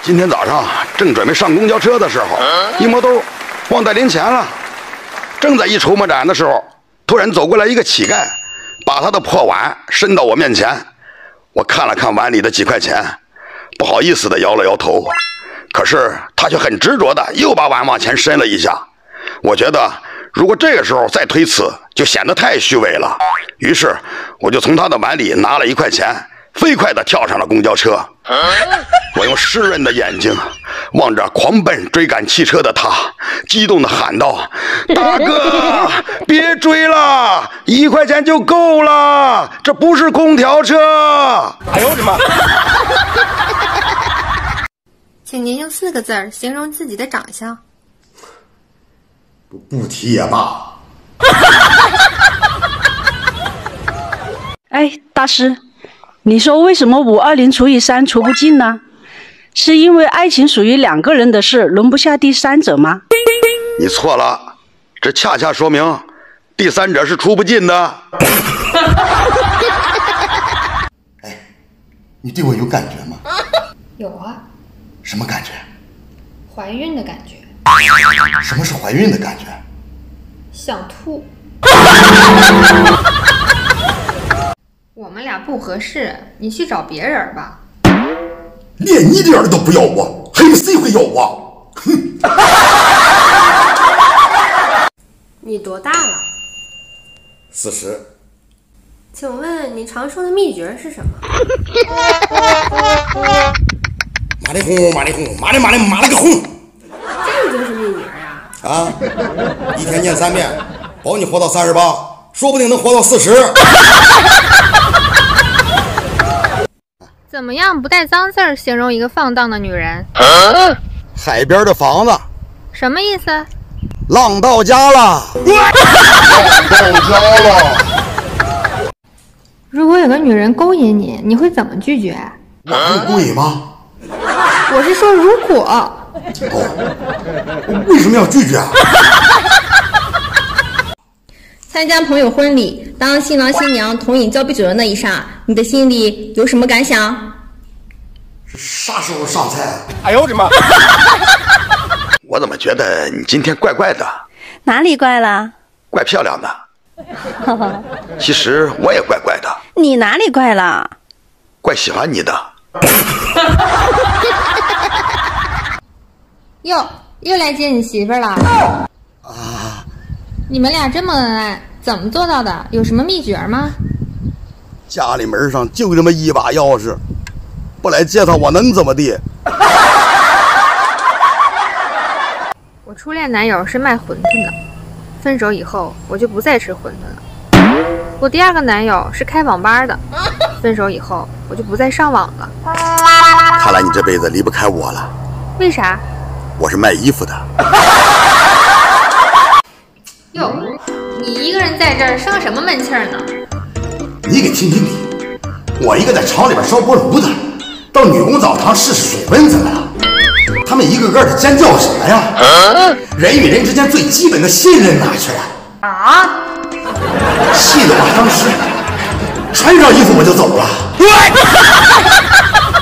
今天早上正准备上公交车的时候，一摸兜忘带零钱了。正在一筹莫展的时候，突然走过来一个乞丐，把他的破碗伸到我面前。我看了看碗里的几块钱，不好意思地摇了摇头。可是他却很执着地又把碗往前伸了一下。我觉得如果这个时候再推辞，就显得太虚伪了。于是我就从他的碗里拿了1块钱，飞快地跳上了公交车。我用湿润的眼睛望着狂奔追赶汽车的他，激动地喊道：大哥，别追了，1块钱就够了，这不是空调车。哎呦我的妈！ 请您用4个字形容自己的长相。 不提也罢。 哎，大师，你说为什么520除以3除不尽呢？是因为爱情属于2个人的事，容不下第三者吗？ 你错了，这恰恰说明第三者是出不尽的。 哎，你对我有感觉吗？ 有啊。 什么感觉？ 怀孕的感觉。 什么是怀孕的感觉？ 想吐。我们俩不合适，你去找别人吧。 连你这样的都不要我，还有谁会要我？哼！ 你多大了 40。 请问你常说的秘诀是什么？ 马里轰，马里轰，马里马了个轰！ 这个就是秘诀呀！ 啊，1天念3遍，保你活到38，说不定能活到40。 怎么样不带脏字儿形容一个放荡的女人？ 海边的房子。 什么意思？ 浪到家了。 浪到家了。 如果有个女人勾引你，你会怎么拒绝？ 我还有勾引吗？ 我是说如果。 哦，为什么要拒绝啊？ 参加朋友婚礼，当新郎新娘同饮交杯酒的那一刹，你的心里有什么感想？ 啥时候上菜？ 哎呦我的妈！我怎么觉得你今天怪怪的？ 哪里怪了？ 怪漂亮的。其实我也怪怪的。 你哪里怪了？ 怪喜欢你的。 又来接你媳妇儿了啊！你们俩这么恩爱，怎么做到的？有什么秘诀吗？ 家里门上就这么一把钥匙，不来接他我能怎么地？ 我初恋男友是卖馄饨的，分手以后我就不再吃馄饨了。我第2个男友是开网吧的，分手以后我就不再上网了。 看来你这辈子离不开我了。 为啥？ 我是卖衣服的。 哟，你一个人在这儿生什么闷气儿呢？ 你给听听你，我一个在厂里边烧锅炉的，到女工澡堂试试水温怎么了？他们一个个的尖叫什么呀？人与人之间最基本的信任哪去了？啊！气得我当时穿上衣服我就走了。